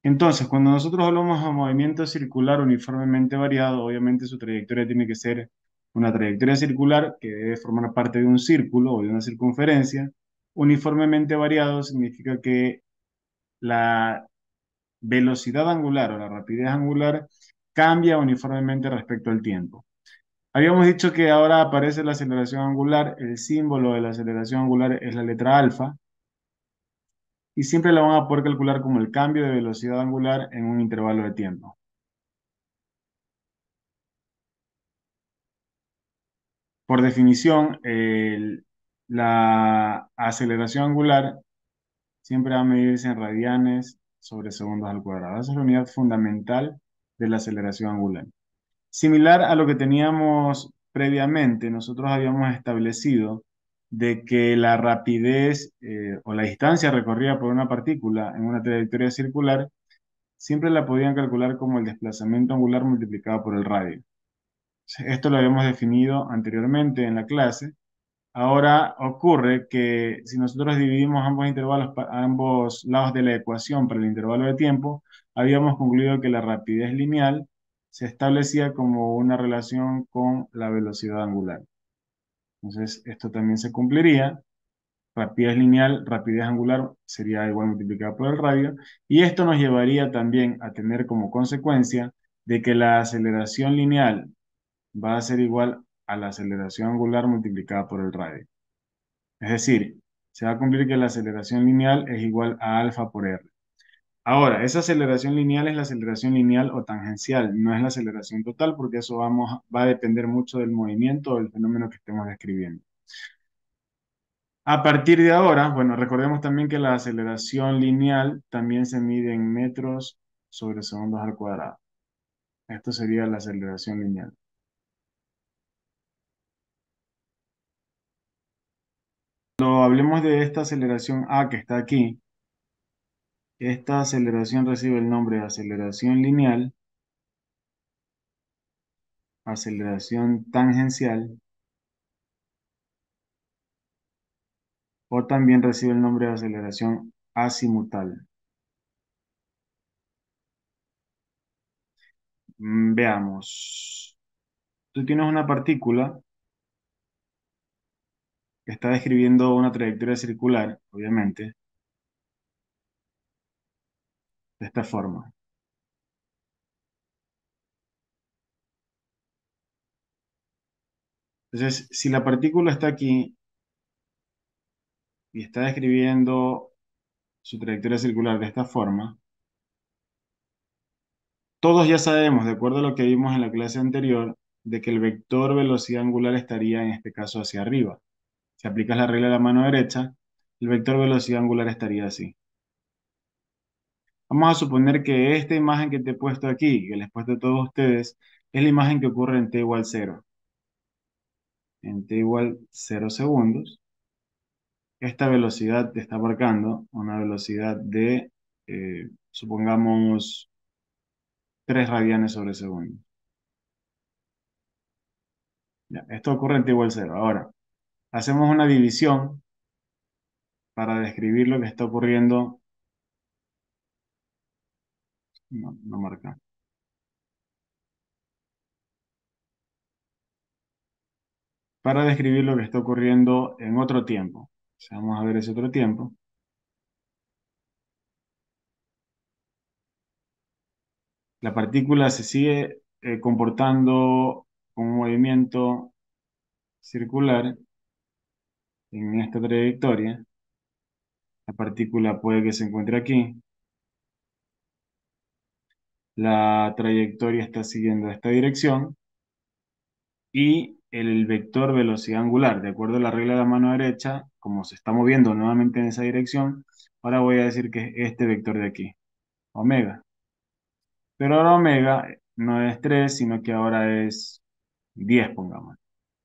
Entonces, cuando nosotros hablamos de movimiento circular uniformemente variado, obviamente su trayectoria tiene que ser una trayectoria circular que debe formar parte de un círculo o de una circunferencia. Uniformemente variado significa que la velocidad angular o la rapidez angular cambia uniformemente respecto al tiempo. Habíamos dicho que ahora aparece la aceleración angular, el símbolo de la aceleración angular es la letra alfa, y siempre la van a poder calcular como el cambio de velocidad angular en un intervalo de tiempo. Por definición, la aceleración angular siempre va a medirse en radianes sobre segundos al cuadrado. Esa es la unidad fundamental de la aceleración angular. Similar a lo que teníamos previamente, nosotros habíamos establecido de que la rapidez o la distancia recorrida por una partícula en una trayectoria circular siempre la podían calcular como el desplazamiento angular multiplicado por el radio. Esto lo habíamos definido anteriormente en la clase. Ahora ocurre que si nosotros dividimos ambos intervalos, ambos lados de la ecuación para el intervalo de tiempo, habíamos concluido que la rapidez lineal se establecía como una relación con la velocidad angular. Entonces, esto también se cumpliría. Rapidez lineal, rapidez angular sería igual multiplicada por el radio. Y esto nos llevaría también a tener como consecuencia de que la aceleración lineal va a ser igual a la aceleración angular multiplicada por el radio. Es decir, se va a cumplir que la aceleración lineal es igual a alfa por r. Ahora, esa aceleración lineal es la aceleración lineal o tangencial, no es la aceleración total, porque eso va a depender mucho del movimiento o del fenómeno que estemos describiendo. A partir de ahora, bueno, recordemos también que la aceleración lineal también se mide en metros sobre segundos al cuadrado. Esto sería la aceleración lineal. Cuando hablemos de esta aceleración A que está aquí, esta aceleración recibe el nombre de aceleración lineal, aceleración tangencial, o también recibe el nombre de aceleración azimutal. Veamos. Tú tienes una partícula que está describiendo una trayectoria circular, obviamente, de esta forma. Entonces, si la partícula está aquí y está describiendo su trayectoria circular de esta forma, todos ya sabemos, de acuerdo a lo que vimos en la clase anterior, de que el vector velocidad angular estaría en este caso hacia arriba. Si aplicas la regla de la mano derecha, el vector velocidad angular estaría así. Vamos a suponer que esta imagen que te he puesto aquí, que les he puesto a todos ustedes, es la imagen que ocurre en t igual 0. En t igual 0 segundos, esta velocidad te está marcando una velocidad de, supongamos, 3 radianes sobre segundo. Ya, esto ocurre en t igual 0. Ahora, hacemos una división para describir lo que está ocurriendo. No, no marca. Para describir lo que está ocurriendo en otro tiempo. O sea, vamos a ver ese otro tiempo. La partícula se sigue comportando con un movimiento circular en esta trayectoria. La partícula puede que se encuentre aquí. La trayectoria está siguiendo esta dirección y el vector velocidad angular, de acuerdo a la regla de la mano derecha, como se está moviendo nuevamente en esa dirección, ahora voy a decir que es este vector de aquí, omega. Pero ahora omega no es 3, sino que ahora es 10, pongamos.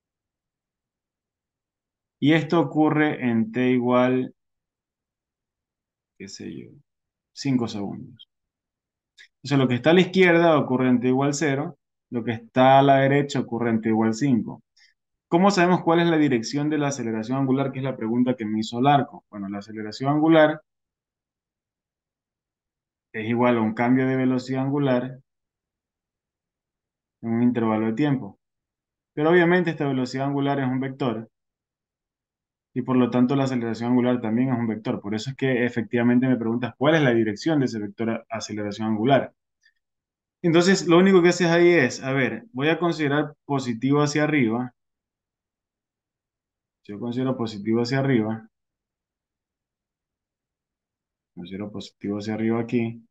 Y esto ocurre en t igual, qué sé yo, 5 segundos. Entonces lo que está a la izquierda ocurre en t igual 0, lo que está a la derecha ocurre en t igual 5. ¿Cómo sabemos cuál es la dirección de la aceleración angular? Que es la pregunta que me hizo Larco. Bueno, la aceleración angular es igual a un cambio de velocidad angular en un intervalo de tiempo. Pero obviamente esta velocidad angular es un vector y por lo tanto la aceleración angular también es un vector. Por eso es que efectivamente me preguntas cuál es la dirección de ese vector aceleración angular. Entonces, lo único que haces ahí es, a ver, voy a considerar positivo hacia arriba. Si yo considero positivo hacia arriba, considero positivo hacia arriba aquí,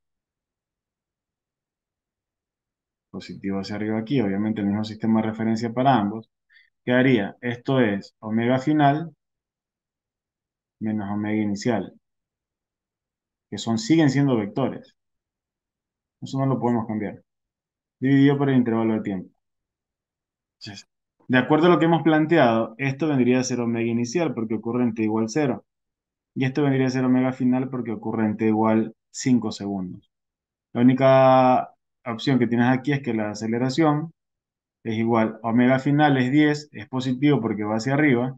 positivo hacia arriba aquí, obviamente el mismo sistema de referencia para ambos. ¿Qué haría? Esto es omega final menos omega inicial, que siguen siendo vectores. Eso no lo podemos cambiar. Dividido por el intervalo de tiempo. Entonces, de acuerdo a lo que hemos planteado, esto vendría a ser omega inicial porque ocurre en t igual 0. Y esto vendría a ser omega final porque ocurre en t igual 5 segundos. La única opción que tienes aquí es que la aceleración es igual. Omega final es 10, es positivo porque va hacia arriba.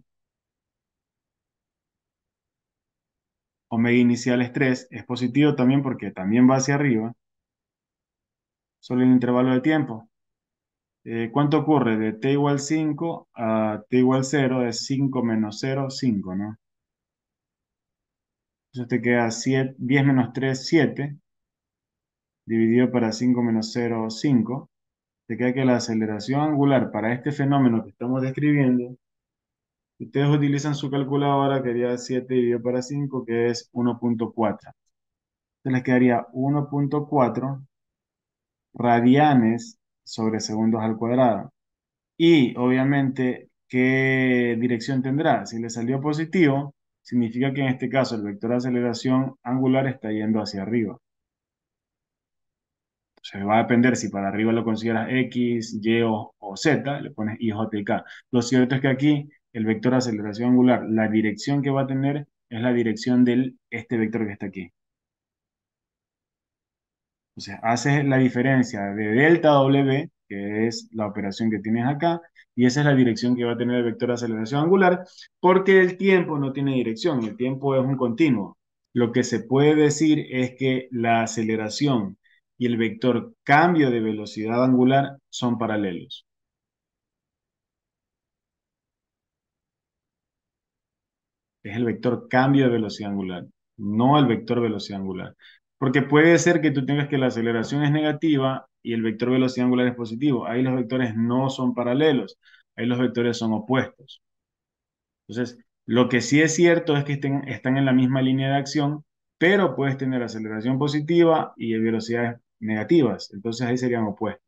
Omega inicial es 3, es positivo también porque también va hacia arriba. Solo el intervalo de tiempo. ¿Cuánto ocurre? De t igual 5 a t igual 0 es 5 menos 0, 5, ¿no? Entonces te queda 7, 10 menos 3, 7, dividido para 5 menos 0, 5. Te queda que la aceleración angular para este fenómeno que estamos describiendo, ustedes utilizan su calculadora, que haría 7 dividido para 5, que es 1.4. Entonces les quedaría 1.4 radianes sobre segundos al cuadrado. Y obviamente, ¿qué dirección tendrá? Si le salió positivo, significa que en este caso el vector de aceleración angular está yendo hacia arriba. O sea, va a depender si para arriba lo consideras X, Y o Z, le pones I, J y K. Lo cierto es que aquí el vector de aceleración angular, la dirección que va a tener es la dirección de este vector que está aquí. O sea, haces la diferencia de delta W, que es la operación que tienes acá, y esa es la dirección que va a tener el vector de aceleración angular, porque el tiempo no tiene dirección, el tiempo es un continuo. Lo que se puede decir es que la aceleración y el vector cambio de velocidad angular son paralelos. Es el vector cambio de velocidad angular, no el vector velocidad angular. Porque puede ser que tú tengas que la aceleración es negativa y el vector velocidad angular es positivo. Ahí los vectores no son paralelos, ahí los vectores son opuestos. Entonces, lo que sí es cierto es que están en la misma línea de acción, pero puedes tener aceleración positiva y velocidades negativas. Entonces ahí serían opuestos.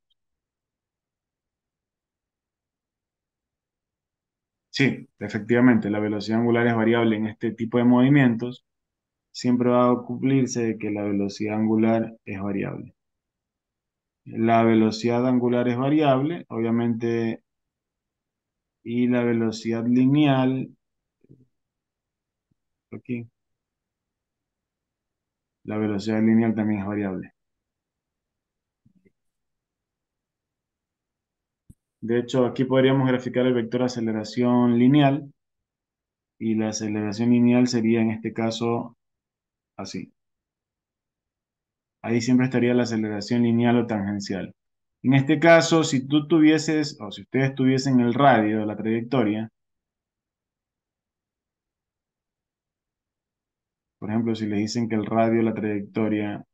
Sí, efectivamente, la velocidad angular es variable en este tipo de movimientos. Siempre va a cumplirse de que la velocidad angular es variable. La velocidad angular es variable, obviamente, y la velocidad lineal, aquí, la velocidad lineal también es variable. De hecho, aquí podríamos graficar el vector aceleración lineal, y la aceleración lineal sería en este caso así. Ahí siempre estaría la aceleración lineal o tangencial. En este caso, si tú tuvieses, o si ustedes tuviesen el radio de la trayectoria, por ejemplo, si les dicen que el radio de la trayectoria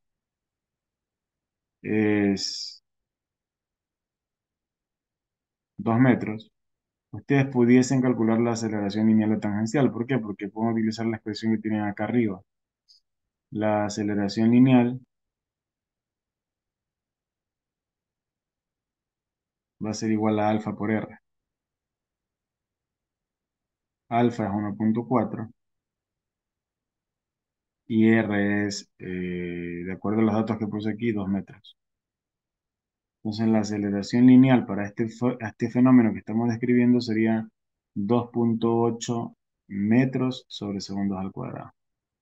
es 2 metros, ustedes pudiesen calcular la aceleración lineal o tangencial. ¿Por qué? Porque pueden utilizar la expresión que tienen acá arriba. La aceleración lineal va a ser igual a alfa por r. Alfa es 1.4 y r es, de acuerdo a los datos que puse aquí, 2 metros. Entonces la aceleración lineal para este fenómeno que estamos describiendo sería 2.8 metros sobre segundos al cuadrado.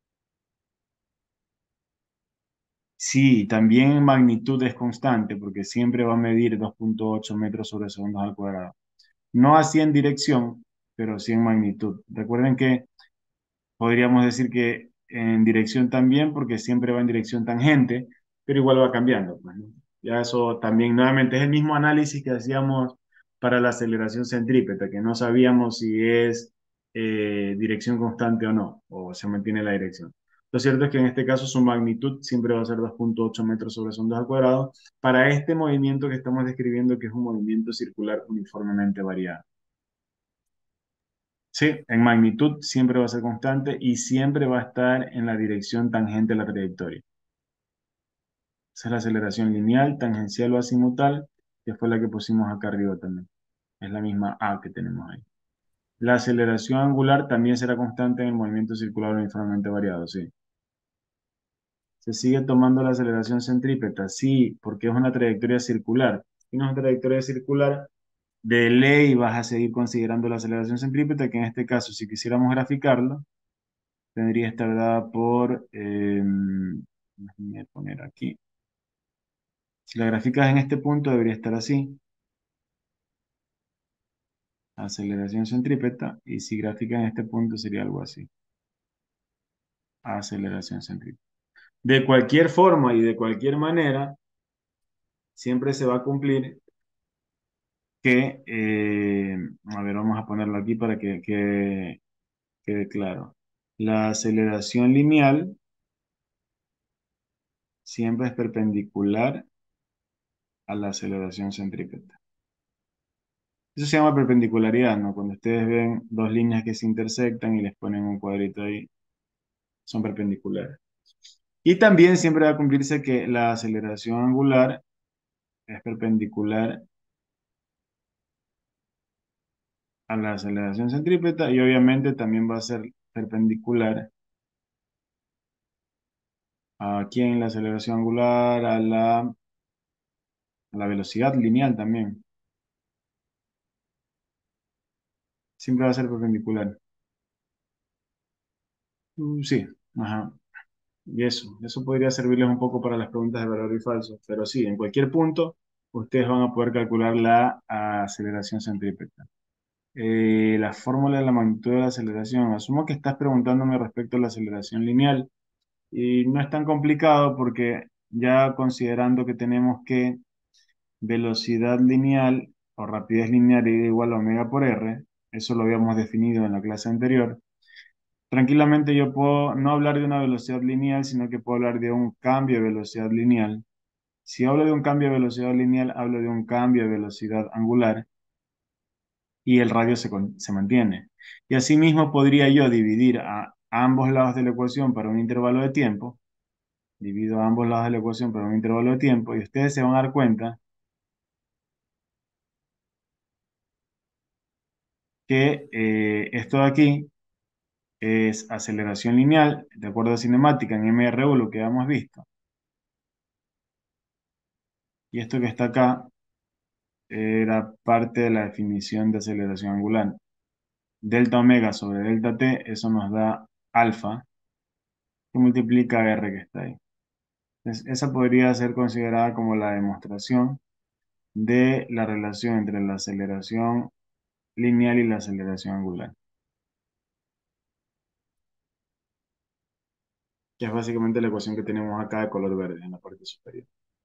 Sí, también en magnitud es constante porque siempre va a medir 2.8 metros sobre segundos al cuadrado. No así en dirección, pero sí en magnitud. Recuerden que podríamos decir que en dirección también porque siempre va en dirección tangente, pero igual va cambiando, pues, ¿no? Ya eso también, nuevamente, es el mismo análisis que hacíamos para la aceleración centrípeta, que no sabíamos si es dirección constante o no, o se mantiene la dirección. Lo cierto es que en este caso su magnitud siempre va a ser 2,8 metros sobre segundos al cuadrado para este movimiento que estamos describiendo, que es un movimiento circular uniformemente variado. Sí, en magnitud siempre va a ser constante y siempre va a estar en la dirección tangente a la trayectoria. Esa es la aceleración lineal, tangencial o azimutal, que fue la que pusimos acá arriba también. Es la misma A que tenemos ahí. La aceleración angular también será constante en el movimiento circular uniformemente variado, sí. Se sigue tomando la aceleración centrípeta, sí, porque es una trayectoria circular. Si no es una trayectoria circular, de ley vas a seguir considerando la aceleración centrípeta, que en este caso, si quisiéramos graficarlo, tendría que estar dada por, déjame poner aquí. Si la graficas en este punto, debería estar así, aceleración centrípeta, y si graficas en este punto, sería algo así, aceleración centrípeta. De cualquier forma y de cualquier manera, siempre se va a cumplir que, a ver, vamos a ponerlo aquí para que quede claro. La aceleración lineal siempre es perpendicular a la aceleración centrípeta. Eso se llama perpendicularidad, ¿no? Cuando ustedes ven dos líneas que se intersectan y les ponen un cuadrito ahí, son perpendiculares. Y también siempre va a cumplirse que la aceleración angular es perpendicular a la aceleración centrípeta y obviamente también va a ser perpendicular a quién, la aceleración angular, a la velocidad lineal también. Siempre va a ser perpendicular. Sí, ajá. Y eso podría servirles un poco para las preguntas de verdadero y falso. Pero sí, en cualquier punto, ustedes van a poder calcular la aceleración centrípeta. La fórmula de la magnitud de la aceleración. Asumo que estás preguntándome respecto a la aceleración lineal. Y no es tan complicado porque ya considerando que tenemos que velocidad lineal o rapidez lineal es igual a omega por r, eso lo habíamos definido en la clase anterior. Tranquilamente yo puedo no hablar de una velocidad lineal, sino que puedo hablar de un cambio de velocidad lineal. Si hablo de un cambio de velocidad lineal, hablo de un cambio de velocidad angular y el radio se mantiene. Y asimismo podría yo dividir a ambos lados de la ecuación para un intervalo de tiempo. Divido a ambos lados de la ecuación para un intervalo de tiempo y ustedes se van a dar cuenta que esto de aquí es aceleración lineal, de acuerdo a cinemática en MRU, lo que hemos visto. Y esto que está acá era parte de la definición de aceleración angular. Delta omega sobre delta t, eso nos da alfa, que multiplica r que está ahí. Entonces, esa podría ser considerada como la demostración de la relación entre la aceleración lineal y la aceleración angular, que es básicamente la ecuación que tenemos acá de color verde en la parte superior.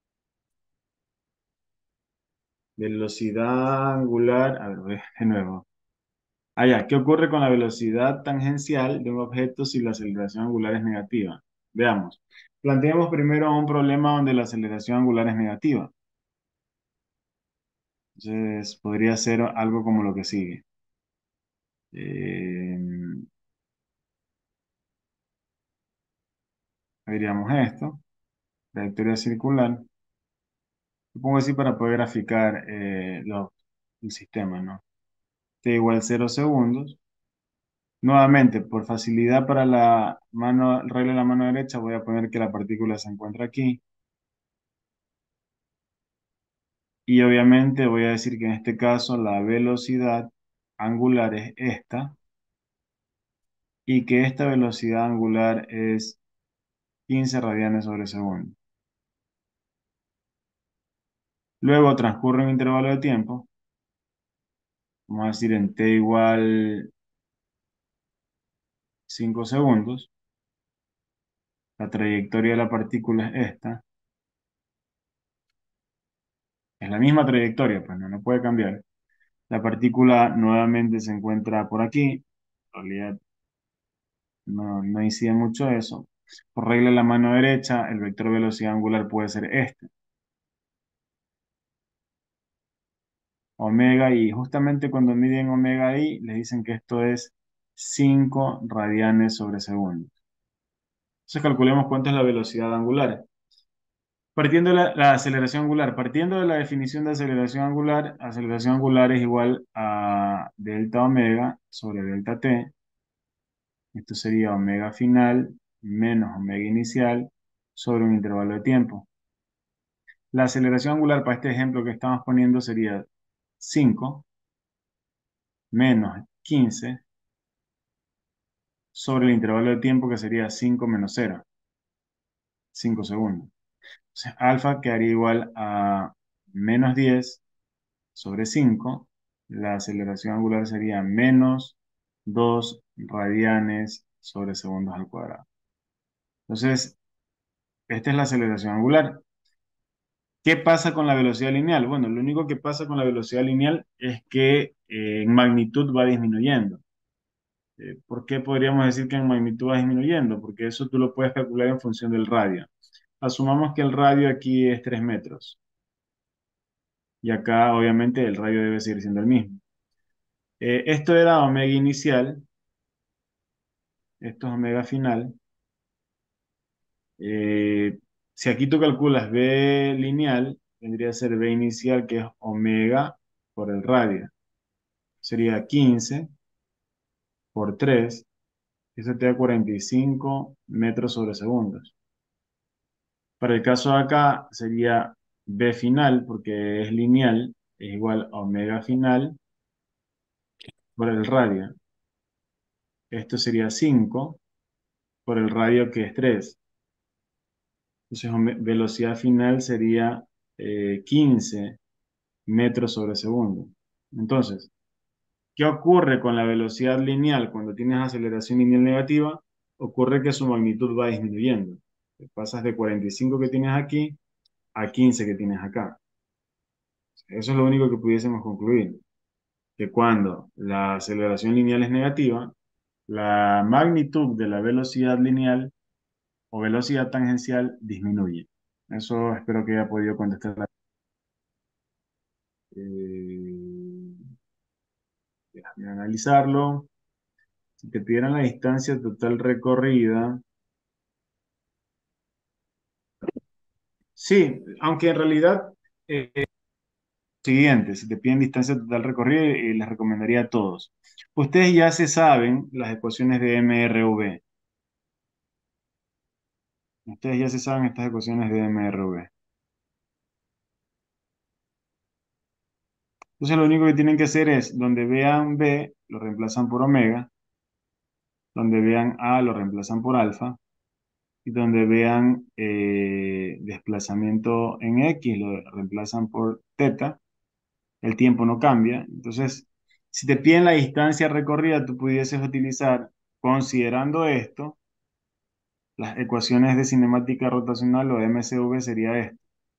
Velocidad angular, a ver, de nuevo. Ya, ¿qué ocurre con la velocidad tangencial de un objeto si la aceleración angular es negativa? Veamos. Planteemos primero un problema donde la aceleración angular es negativa. Entonces, podría ser algo como lo que sigue. Eh, Diríamos esto, trayectoria circular. Lo pongo así para poder graficar el sistema, ¿no? T igual 0 segundos. Nuevamente, por facilidad para la mano, regla de la mano derecha, voy a poner que la partícula se encuentra aquí. Y obviamente voy a decir que en este caso la velocidad angular es esta y que esta velocidad angular es 15 radianes sobre segundo. Luego transcurre un intervalo de tiempo, vamos a decir en t igual 5 segundos. La trayectoria de la partícula es esta. Es la misma trayectoria, pues no puede cambiar. La partícula nuevamente se encuentra por aquí. En realidad no incide mucho eso. Por regla de la mano derecha, el vector de velocidad angular puede ser este, omega i. Justamente cuando miden omega i, les dicen que esto es 5 radianes sobre segundo. Entonces calculemos cuánto es la velocidad angular. Partiendo de la aceleración angular, partiendo de la definición de aceleración angular es igual a delta omega sobre delta t. Esto sería omega final menos omega inicial sobre un intervalo de tiempo. La aceleración angular para este ejemplo que estamos poniendo sería 5 menos 15 sobre el intervalo de tiempo que sería 5 menos 0, 5 segundos. Entonces, alfa quedaría igual a menos 10 sobre 5. La aceleración angular sería menos 2 radianes sobre segundos al cuadrado. Entonces, esta es la aceleración angular. ¿Qué pasa con la velocidad lineal? Bueno, lo único que pasa con la velocidad lineal es que en magnitud va disminuyendo. ¿Por qué podríamos decir que en magnitud va disminuyendo? Porque eso tú lo puedes calcular en función del radio. Asumamos que el radio aquí es 3 metros y acá obviamente el radio debe seguir siendo el mismo. Esto era omega inicial, esto es omega final. Eh, si aquí tú calculas B lineal, vendría a ser B inicial, que es omega por el radio. Sería 15 por 3, eso te da 45 metros sobre segundos. Para el caso de acá sería B final, porque es lineal, es igual a omega final por el radio. Esto sería 5 por el radio que es 3. Entonces velocidad final sería 15 metros sobre segundo. Entonces, ¿qué ocurre con la velocidad lineal cuando tienes aceleración lineal negativa? Ocurre que su magnitud va disminuyendo. Pasas de 45 que tienes aquí a 15 que tienes acá. Eso es lo único que pudiésemos concluir, que cuando la aceleración lineal es negativa, la magnitud de la velocidad lineal o velocidad tangencial disminuye. Eso espero que haya podido contestar. Déjame analizarlo. Si te pidieran la distancia total recorrida, sí, aunque en realidad, siguiente, si te piden distancia total recorrida, les recomendaría a todos. Ustedes ya se saben las ecuaciones de MRV. Ustedes ya se saben estas ecuaciones de MRV. Entonces lo único que tienen que hacer es, donde vean B, lo reemplazan por omega, donde vean A, lo reemplazan por alfa, y donde vean desplazamiento en X, lo reemplazan por teta. El tiempo no cambia. Entonces, si te piden la distancia recorrida, tú pudieses utilizar, considerando esto, las ecuaciones de cinemática rotacional o MCV sería esto.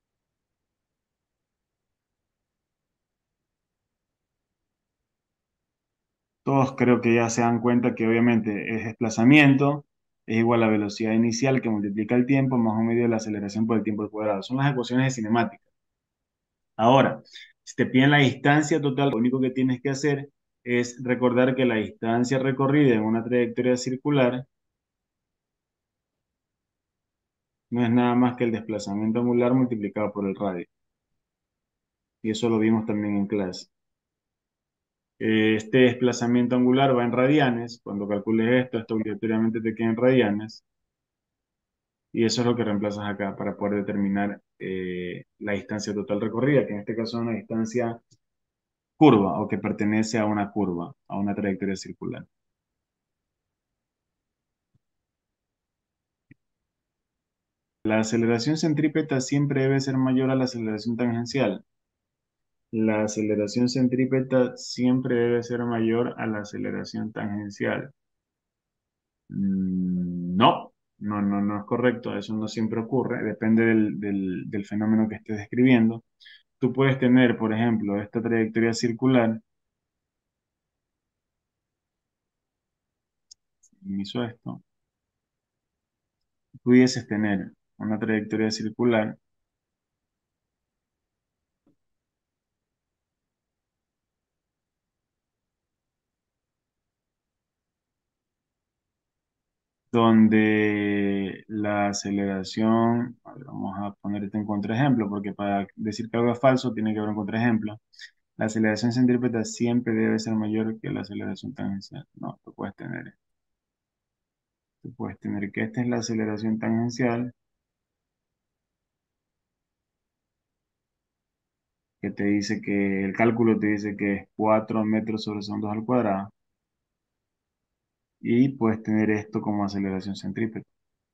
Todos creo que ya se dan cuenta que obviamente es desplazamiento, es igual a velocidad inicial que multiplica el tiempo más un medio de la aceleración por el tiempo al cuadrado. Son las ecuaciones de cinemática. Ahora, si te piden la distancia total, lo único que tienes que hacer es recordar que la distancia recorrida en una trayectoria circular no es nada más que el desplazamiento angular multiplicado por el radio. Y eso lo vimos también en clase. Este desplazamiento angular va en radianes. Cuando calcules esto obligatoriamente te queda en radianes. Y eso es lo que reemplazas acá para poder determinar la distancia total recorrida, que en este caso es una distancia curva o que pertenece a una curva, a una trayectoria circular. La aceleración centrípeta siempre debe ser mayor a la aceleración tangencial. La aceleración centrípeta siempre debe ser mayor a la aceleración tangencial. No es correcto, eso no siempre ocurre, depende del fenómeno que estés describiendo, tú puedes tener, por ejemplo, esta trayectoria circular, inicio esto, pudieses tener una trayectoria circular donde la aceleración, a ver, vamos a ponerte en contraejemplo, porque para decir que algo es falso tiene que haber un contraejemplo. La aceleración centrípeta siempre debe ser mayor que la aceleración tangencial. No, tú puedes tener que esta es la aceleración tangencial, que te dice que el cálculo te dice que es 4 metros sobre segundos al cuadrado, y puedes tener esto como aceleración centrípeta,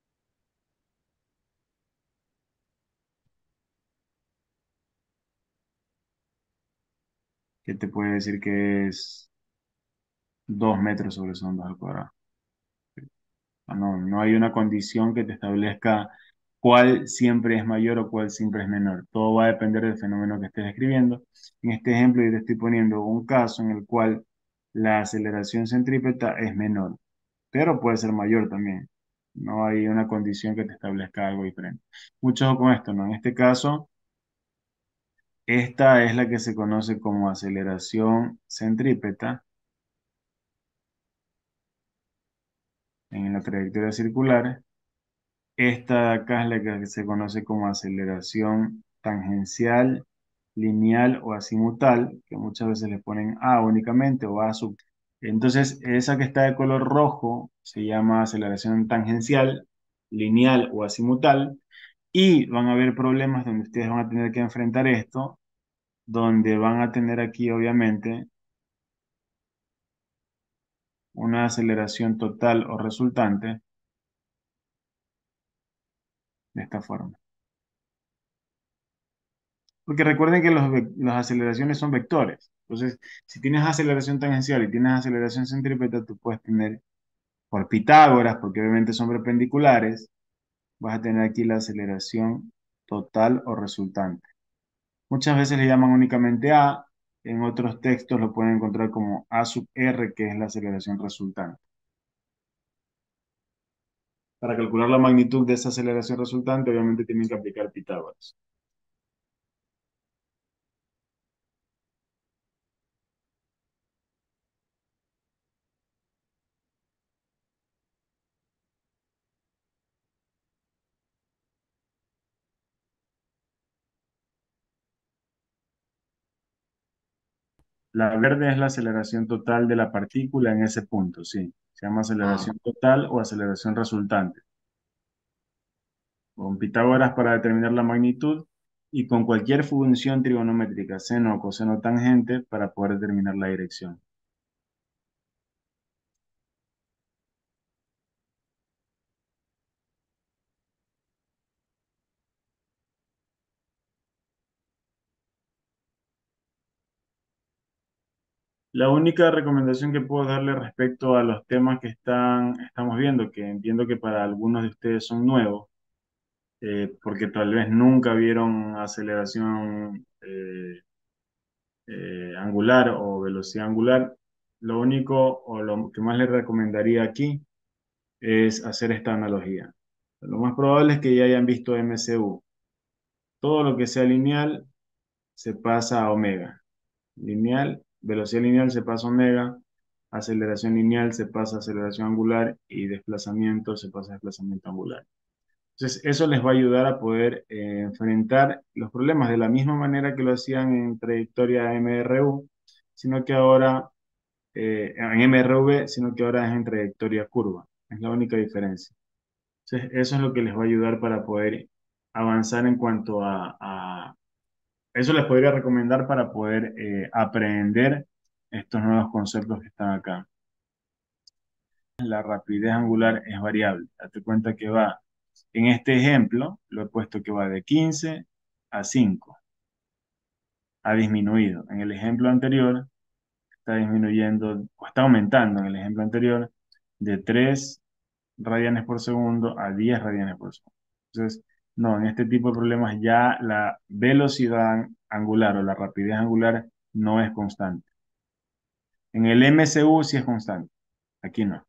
que te puede decir que es 2 metros sobre segundos al cuadrado. No, no hay una condición que te establezca cuál siempre es mayor o cuál siempre es menor. Todo va a depender del fenómeno que estés describiendo. En este ejemplo, yo te estoy poniendo un caso en el cual la aceleración centrípeta es menor, pero puede ser mayor también. No hay una condición que te establezca algo diferente. Mucho ojo con esto, ¿no? En este caso, esta es la que se conoce como aceleración centrípeta en la trayectoria circular. Esta de acá es la que se conoce como aceleración tangencial, lineal o azimutal, que muchas veces le ponen A únicamente o A sub. Entonces, esa que está de color rojo se llama aceleración tangencial, lineal o azimutal, y van a haber problemas donde ustedes van a tener que enfrentar esto, donde van a tener aquí obviamente una aceleración total o resultante de esta forma. Porque recuerden que las aceleraciones son vectores. Entonces, si tienes aceleración tangencial y tienes aceleración centrípeta, tú puedes tener por Pitágoras, porque obviamente son perpendiculares, vas a tener aquí la aceleración total o resultante. Muchas veces le llaman únicamente A, en otros textos lo pueden encontrar como A sub R, que es la aceleración resultante. Para calcular la magnitud de esa aceleración resultante, obviamente tienen que aplicar Pitágoras. La verde es la aceleración total de la partícula en ese punto, sí. Se llama aceleración total o aceleración resultante. Con Pitágoras para determinar la magnitud y con cualquier función trigonométrica, seno o coseno tangente, para poder determinar la dirección. La única recomendación que puedo darle respecto a los temas que estamos viendo, que entiendo que para algunos de ustedes son nuevos, porque tal vez nunca vieron aceleración angular o velocidad angular, lo único o lo que más les recomendaría aquí es hacer esta analogía. Lo más probable es que ya hayan visto MCU. Todo lo que sea lineal se pasa a omega. Lineal, velocidad lineal se pasa a omega, aceleración lineal se pasa a aceleración angular y desplazamiento se pasa a desplazamiento angular. Entonces, eso les va a ayudar a poder enfrentar los problemas de la misma manera que lo hacían en trayectoria MRU, sino que ahora, en MRV, sino que ahora es en trayectoria curva. Es la única diferencia. Entonces, eso es lo que les va a ayudar para poder avanzar en cuanto eso les podría recomendar para poder aprender estos nuevos conceptos que están acá. La rapidez angular es variable. Date cuenta que va, en este ejemplo, lo he puesto que va de 15 a 5. Ha disminuido. En el ejemplo anterior, está disminuyendo, o está aumentando en el ejemplo anterior, de 3 radianes por segundo a 10 radianes por segundo. Entonces, No, en este tipo de problemas ya la velocidad angular o la rapidez angular no es constante. En el MCU sí es constante, aquí no.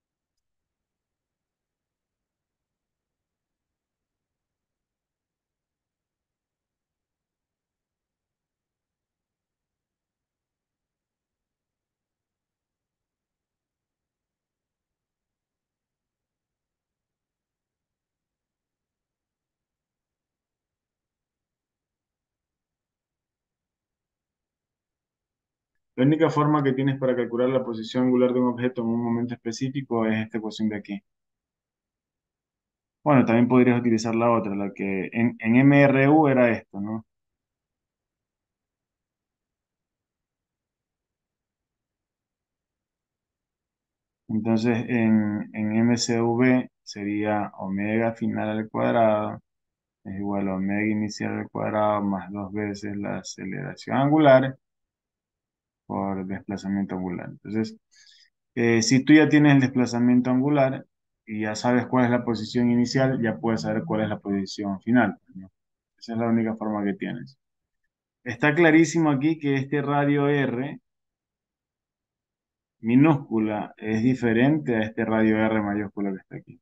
La única forma que tienes para calcular la posición angular de un objeto en un momento específico es esta ecuación de aquí. Bueno, también podrías utilizar la otra, la que en MRU era esto, ¿no? Entonces en MCV sería omega final al cuadrado es igual a omega inicial al cuadrado más dos veces la aceleración angular por desplazamiento angular. Entonces, si tú ya tienes el desplazamiento angular y ya sabes cuál es la posición inicial, ya puedes saber cuál es la posición final, ¿no? Esa es la única forma que tienes. Está clarísimo aquí que este radio R minúscula es diferente a este radio R mayúscula que está aquí.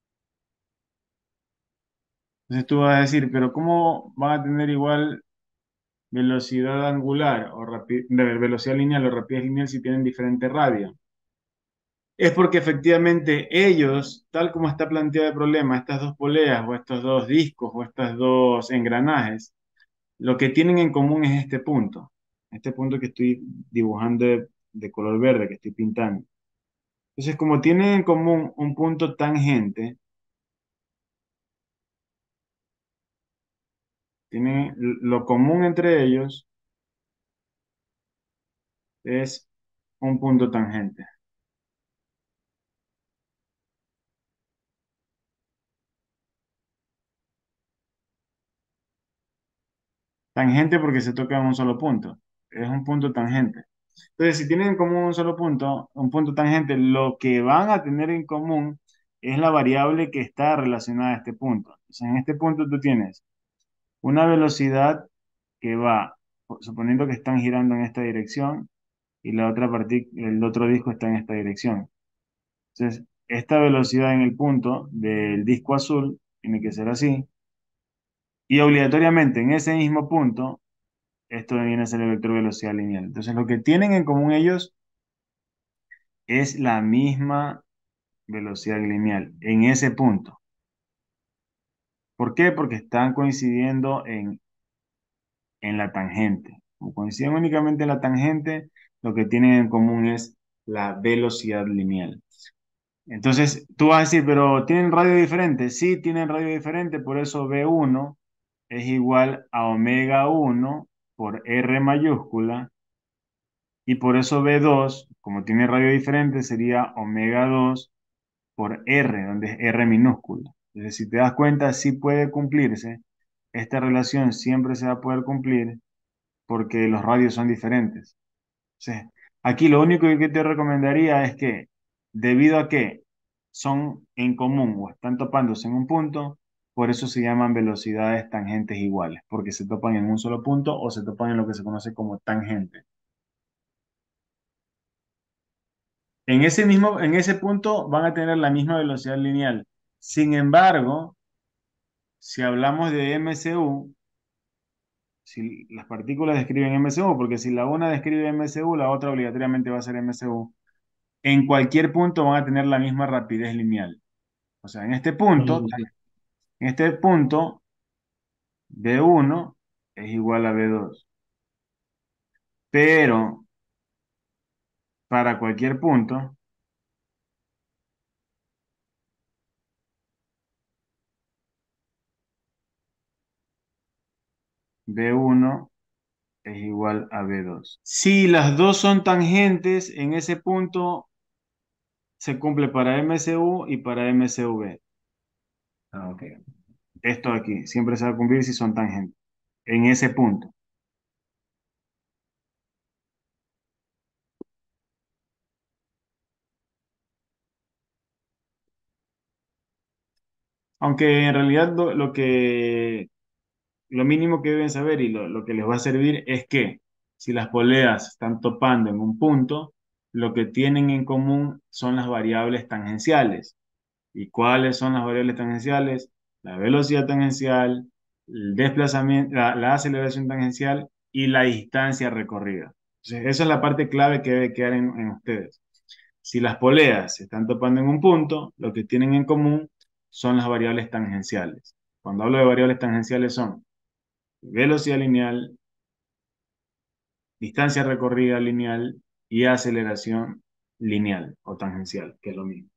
Entonces tú vas a decir, pero ¿cómo van a tener igual velocidad angular o velocidad lineal o rapidez lineal si tienen diferente radio? Es porque efectivamente ellos, tal como está planteado el problema, estas dos poleas o estos dos discos o estos dos engranajes, lo que tienen en común es este punto que estoy dibujando de color verde, que estoy pintando. Entonces, como tienen en común un punto tangente, tienen lo común entre ellos es un punto tangente. Tangente porque se toca en un solo punto. Es un punto tangente. Entonces, si tienen en común un solo punto, un punto tangente, lo que van a tener en común es la variable que está relacionada a este punto. Entonces, en este punto tú tienes una velocidad que va, suponiendo que están girando en esta dirección y la otra el otro disco está en esta dirección. Entonces, esta velocidad en el punto del disco azul tiene que ser así. Y obligatoriamente en ese mismo punto, esto viene a ser el vector velocidad lineal. Entonces, lo que tienen en común ellos es la misma velocidad lineal en ese punto. ¿Por qué? Porque están coincidiendo en la tangente. Como coinciden únicamente en la tangente, lo que tienen en común es la velocidad lineal. Entonces, tú vas a decir, pero ¿tienen radio diferente? Sí, tienen radio diferente, por eso B1 es igual a omega 1 por R mayúscula, y por eso B2, como tiene radio diferente, sería omega 2 por R, donde es R minúscula. Entonces, si te das cuenta, sí puede cumplirse. Esta relación siempre se va a poder cumplir porque los radios son diferentes. Entonces, aquí lo único que te recomendaría es que, debido a que son en común o están topándose en un punto, por eso se llaman velocidades tangentes iguales, porque se topan en un solo punto o se topan en lo que se conoce como tangente. En ese punto van a tener la misma velocidad lineal. Sin embargo, si hablamos de MCU, si las partículas describen MCU, porque si la una describe MCU, la otra obligatoriamente va a ser MCU, en cualquier punto van a tener la misma rapidez lineal. O sea, en este punto, B1 es igual a B2. Pero para cualquier punto, B1 es igual a B2. Si las dos son tangentes, en ese punto se cumple para MCU y para MCV. Ah, ok. Esto aquí siempre se va a cumplir si son tangentes. En ese punto. Aunque en realidad lo mínimo que deben saber y lo que les va a servir es que si las poleas están topando en un punto, lo que tienen en común son las variables tangenciales. ¿Y cuáles son las variables tangenciales? La velocidad tangencial, el desplazamiento, la aceleración tangencial y la distancia recorrida. Entonces, esa es la parte clave que debe quedar en ustedes. Si las poleas se están topando en un punto, lo que tienen en común son las variables tangenciales. Cuando hablo de variables tangenciales son velocidad lineal, distancia recorrida lineal y aceleración lineal o tangencial, que es lo mismo.